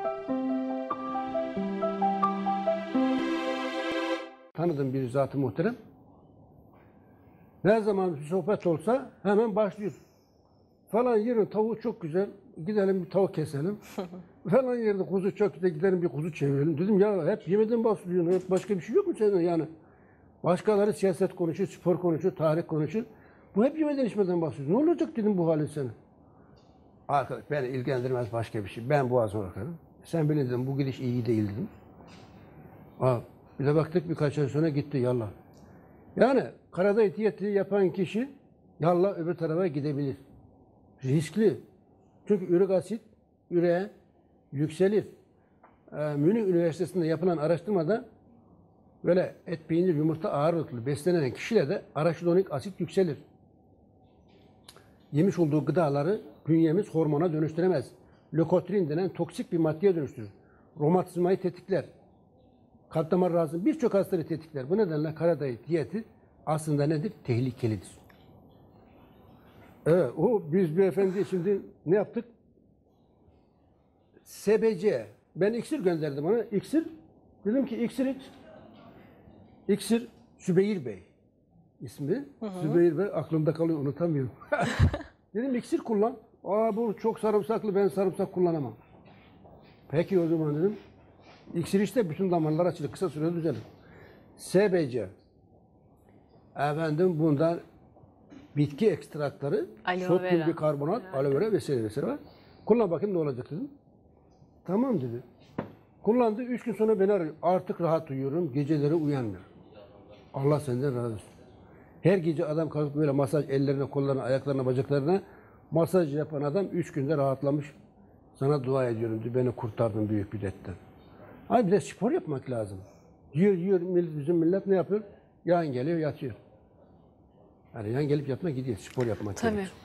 Tanıdığım bir zat-ı muhterem. Ne zaman bir sohbet olsa hemen başlıyor. Falan yerin tavuğu çok güzel, gidelim bir tavuk keselim. Falan yerde kuzu çok güzel, gidelim bir kuzu çevirelim. Dedim ya hep yemeden bahsediyorsun, hep başka bir şey yok mu senin yani? Başkaları siyaset konuşuyor, spor konuşuyor, tarih konuşuyor. Bu hep yemeden içmeden bahsediyor. Ne olacak dedim bu halin senin. Arkadaş beni ilgilendirmez başka bir şey. Ben boğazıma bakarım. Sen bile dedim bu gidiş iyi değil dedim. Bir de baktık birkaç ay sonra gitti yallah. Yani karada ihtiyatı yapan kişi yallah öbür tarafa gidebilir. Riskli. Çünkü ürik asit üreğe yükselir. Münih Üniversitesi'nde yapılan araştırmada böyle et, peynir, yumurta ağırlıklı beslenen kişilerde araşidonik asit yükselir. Yemiş olduğu gıdaları bünyemiz hormona dönüştüremez. Lökotrin denen toksik bir maddeye dönüştürür. Romatizmayı tetikler. Kalp damar rahatsızlığı birçok hastalığı tetikler. Bu nedenle karadayı diyeti aslında nedir? Tehlikelidir. Evet, biz beyefendi şimdi ne yaptık? SBC. Ben iksir gönderdim ona. İksir. Dedim ki iksir iç. İksir Sübeyir Bey ismi. Sübeyir Bey aklımda kalıyor, unutamıyorum. Dedim iksir kullan. Bu çok sarımsaklı, ben sarımsak kullanamam. Peki o zaman dedim. İksir işte bütün damarlar açılır. Kısa sürede düzelir. SBC. Efendim bundan bitki ekstrakları, sodyum bikarbonat, aloe vera vesaire var. Kullan bakayım ne olacak dedim. Tamam dedi. Kullandı. 3 gün sonra beni arıyor. Artık rahat uyuyorum. Geceleri uyanmıyorum. Allah senden razı olsun. Her gece adam kalkıp böyle masaj ellerine, kollarına, ayaklarına, bacaklarına masaj yapan adam 3 günde rahatlamış. Sana dua ediyorum diyor. Beni kurtardın büyük bir dertten. Abi bir de spor yapmak lazım. Yiyor, bizim millet ne yapıyor? Yan geliyor, yatıyor. Yani yan gelip yatmak gidiyor, spor yapmak gerekiyor.